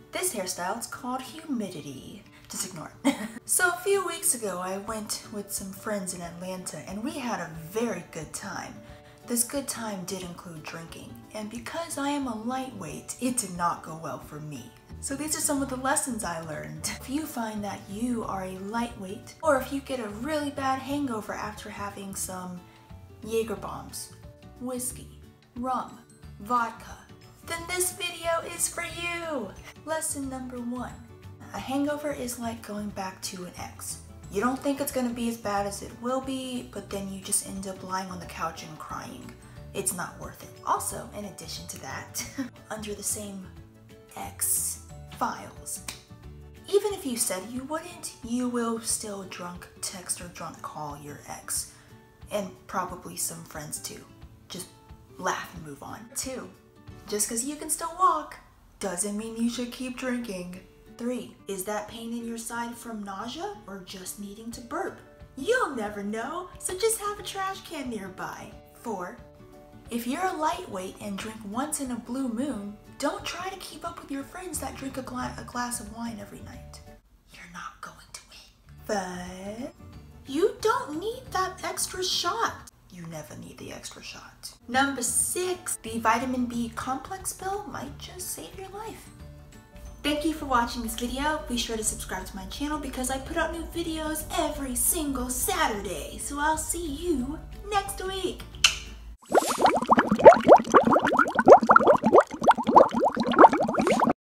This hairstyle is called humidity. Just ignore it. So a few weeks ago, I went with some friends in Atlanta and we had a very good time. This good time did include drinking, and because I am a lightweight, it did not go well for me. So these are some of the lessons I learned. If you find that you are a lightweight, or if you get a really bad hangover after having some Jaeger bombs, whiskey, rum, vodka, then this video is for you! Lesson number 1. A hangover is like going back to an ex. You don't think it's gonna be as bad as it will be, but then you just end up lying on the couch and crying. It's not worth it. Also, in addition to that, under the same ex files, even if you said you wouldn't, you will still drunk text or drunk call your ex. And probably some friends too. Just laugh and move on. 2. Just because you can still walk doesn't mean you should keep drinking. 3. Is that pain in your side from nausea or just needing to burp? You'll never know, so just have a trash can nearby. 4. If you're a lightweight and drink once in a blue moon, don't try to keep up with your friends that drink a glass of wine every night. You're not going to win. 5. You don't need that extra shot. You never need the extra shot. Number 6, the vitamin B complex pill might just save your life. Thank you for watching this video. Be sure to subscribe to my channel because I put out new videos every single Saturday. So I'll see you next week.